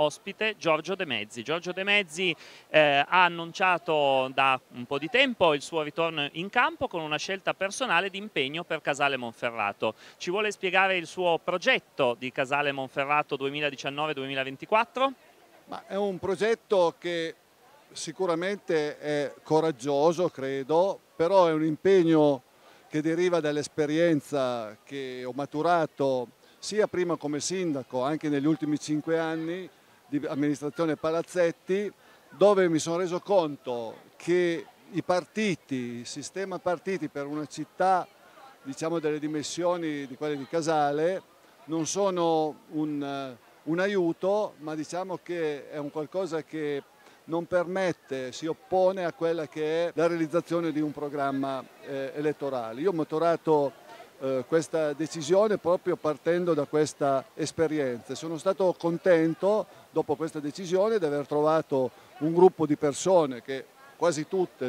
Ospite Giorgio De Mezzi. Giorgio De Mezzi ha annunciato da un po' di tempo il suo ritorno in campo con una scelta personale di impegno per Casale Monferrato. Ci vuole spiegare il suo progetto di Casale Monferrato 2019-2024? Ma è un progetto che sicuramente è coraggioso, credo, però è un impegno che deriva dall'esperienza che ho maturato sia prima come sindaco, anche negli ultimi 5 anni di amministrazione Palazzetti, dove mi sono reso conto che i partiti, il sistema partiti per una città, diciamo delle dimensioni di quelle di Casale, non sono un aiuto, ma diciamo che è un qualcosa che non permette, si oppone a quella che è la realizzazione di un programma elettorale. Io ho maturato questa decisione proprio partendo da questa esperienza. Sono stato contento dopo questa decisione di aver trovato un gruppo di persone che quasi tutte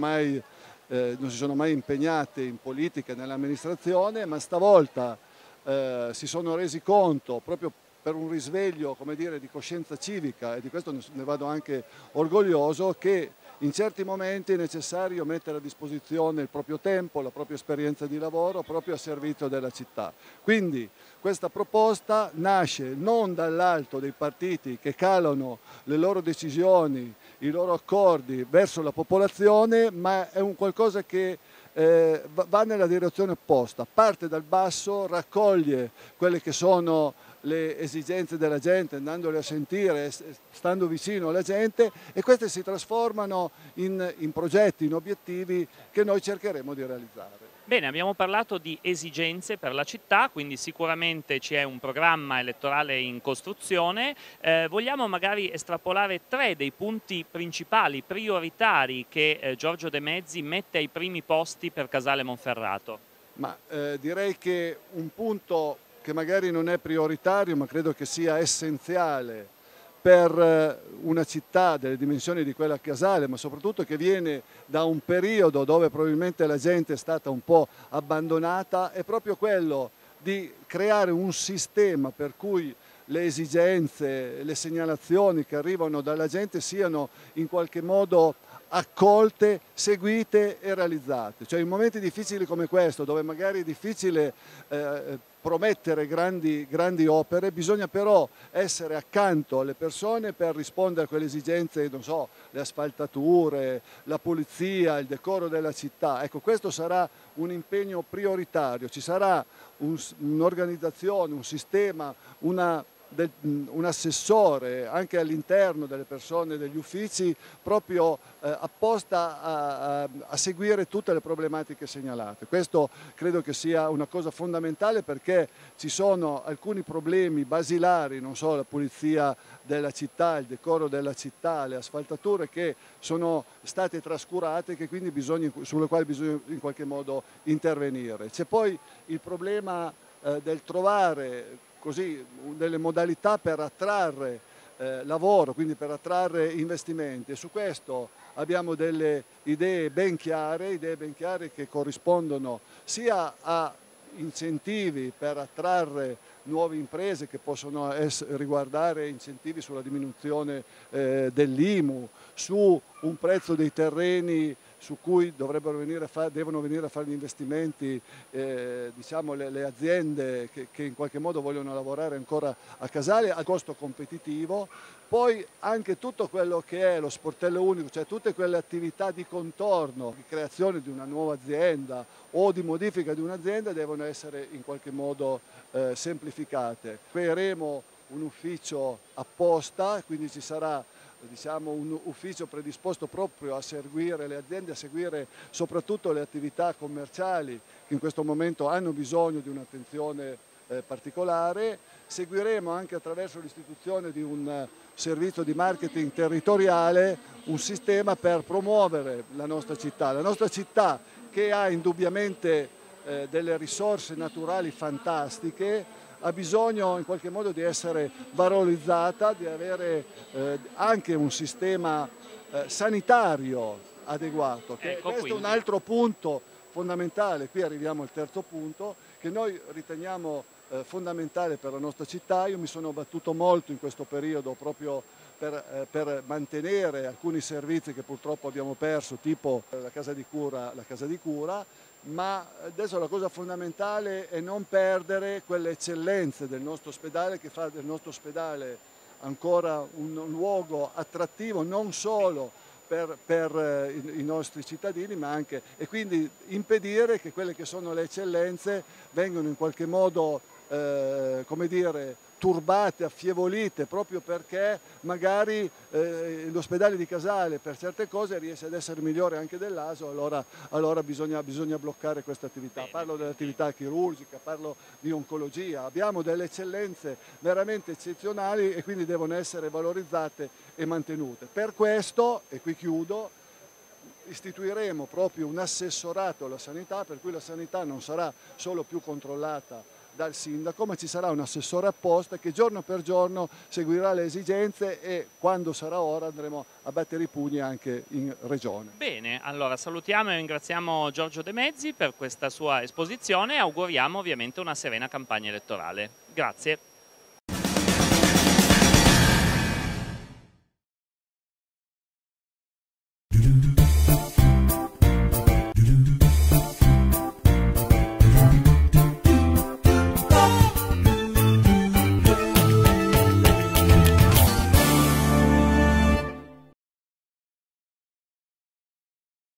non si sono mai impegnate in politica, nell'amministrazione, ma stavolta si sono resi conto proprio per un risveglio, come dire, di coscienza civica, e di questo ne vado anche orgoglioso, che in certi momenti è necessario mettere a disposizione il proprio tempo, la propria esperienza di lavoro proprio a servizio della città. Quindi questa proposta nasce non dall'alto dei partiti che calano le loro decisioni, i loro accordi verso la popolazione, ma è un qualcosa che va nella direzione opposta, parte dal basso, raccoglie quelle che sono le esigenze della gente, andandole a sentire, stando vicino alla gente, e queste si trasformano in progetti, in obiettivi che noi cercheremo di realizzare. Bene, abbiamo parlato di esigenze per la città, quindi sicuramente c'è un programma elettorale in costruzione. Vogliamo magari estrapolare 3 dei punti principali, prioritari che Giorgio De Mezzi mette ai primi posti per Casale Monferrato? Ma direi che un punto che magari non è prioritario, ma credo che sia essenziale per una città delle dimensioni di quella Casale, ma soprattutto che viene da un periodo dove probabilmente la gente è stata un po' abbandonata, è proprio quello di creare un sistema per cui le esigenze, le segnalazioni che arrivano dalla gente siano in qualche modo accolte, seguite e realizzate. Cioè in momenti difficili come questo, dove magari è difficile promettere grandi opere, bisogna però essere accanto alle persone per rispondere a quelle esigenze, non so, le asfaltature, la pulizia, il decoro della città. Ecco, questo sarà un impegno prioritario, ci sarà un'organizzazione, un sistema, un assessore anche all'interno delle persone degli uffici proprio apposta a seguire tutte le problematiche segnalate. Questo credo che sia una cosa fondamentale, perché ci sono alcuni problemi basilari, non so, la pulizia della città, il decoro della città, le asfaltature che sono state trascurate e che quindi sulle quali bisogna in qualche modo intervenire. C'è poi il problema del trovare così delle modalità per attrarre lavoro, quindi per attrarre investimenti, e su questo abbiamo delle idee ben chiare che corrispondono sia a incentivi per attrarre nuove imprese, che possono riguardare incentivi sulla diminuzione dell'IMU, su un prezzo dei terreni su cui devono venire a fare gli investimenti diciamo le aziende che in qualche modo vogliono lavorare ancora a Casale a costo competitivo. Poi anche tutto quello che è lo sportello unico, cioè tutte quelle attività di contorno, di creazione di una nuova azienda o di modifica di un'azienda, devono essere in qualche modo semplificate. Creeremo un ufficio apposta, quindi ci sarà, diciamo, un ufficio predisposto proprio a seguire le aziende, a seguire soprattutto le attività commerciali che in questo momento hanno bisogno di un'attenzione particolare. Seguiremo anche attraverso l'istituzione di un servizio di marketing territoriale un sistema per promuovere la nostra città che ha indubbiamente delle risorse naturali fantastiche, ha bisogno in qualche modo di essere valorizzata, di avere anche un sistema sanitario adeguato. Ecco, Questo è un altro punto fondamentale. Qui arriviamo al terzo punto, che noi riteniamo fondamentale per la nostra città. Io mi sono battuto molto in questo periodo proprio per mantenere alcuni servizi che purtroppo abbiamo perso, tipo la casa di cura, ma adesso la cosa fondamentale è non perdere quelle eccellenze del nostro ospedale, che fa del nostro ospedale ancora un luogo attrattivo non solo per i nostri cittadini, ma anche, e quindi impedire che quelle che sono le eccellenze vengano in qualche modo, come dire, turbate, affievolite, proprio perché magari l'ospedale di Casale per certe cose riesce ad essere migliore anche dell'ASO, allora bisogna bloccare questa attività. Parlo dell'attività chirurgica, parlo di oncologia, abbiamo delle eccellenze veramente eccezionali e quindi devono essere valorizzate e mantenute. Per questo, e qui chiudo, istituiremo proprio un assessorato alla sanità, per cui la sanità non sarà solo più controllata dal sindaco, ma ci sarà un assessore apposta che giorno per giorno seguirà le esigenze e quando sarà ora andremo a battere i pugni anche in regione. Bene, allora salutiamo e ringraziamo Giorgio De Mezzi per questa sua esposizione e auguriamo ovviamente una serena campagna elettorale. Grazie.